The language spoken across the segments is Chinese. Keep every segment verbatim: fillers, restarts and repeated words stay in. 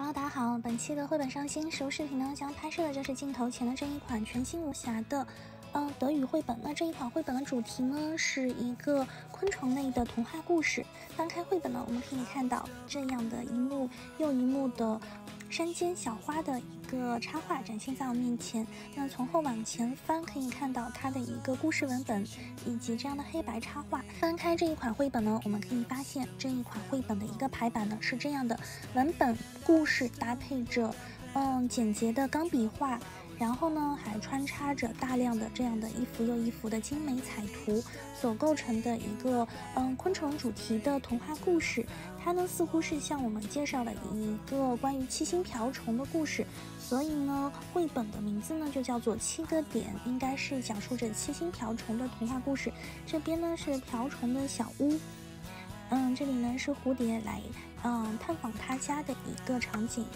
Hello， 大家好，本期的绘本上新实物视频呢，将拍摄的就是镜头前的这一款全新无瑕的，呃，德语绘本。那这一款绘本的主题呢，是一个昆虫类的童话故事。翻开绘本呢，我们可以看到这样的一幕又一幕的山间小花的一个插画展现在我面前。那从后往前翻，可以看到它的一个故事文本以及这样的黑白插画。翻开这一款绘本呢，我们可以发现这一款绘本的一个排版呢是这样的：文本故事搭配着嗯简洁的钢笔画，然后呢还穿插着大量的这样的一幅又一幅的精美彩图所构成的一个嗯昆虫主题的童话故事。它呢似乎是向我们介绍了一个关于七星瓢虫的故事，所以呢绘本的名字呢就叫做七个点，应该是讲述着七星瓢虫的童话故事。这边呢是瓢虫的小屋，嗯，这里呢是蝴蝶来嗯探访他家的一个场景。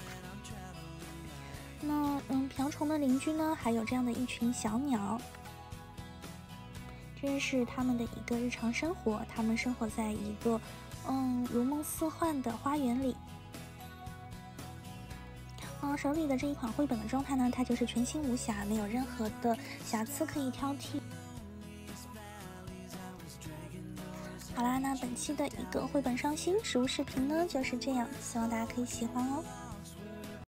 那嗯，瓢虫的邻居呢，还有这样的一群小鸟，这是他们的一个日常生活。他们生活在一个嗯如梦似幻的花园里。嗯，手里的这一款绘本的状态呢，它就是全新无瑕，没有任何的瑕疵可以挑剔。好啦，那本期的一个绘本上新实物视频呢就是这样，希望大家可以喜欢哦。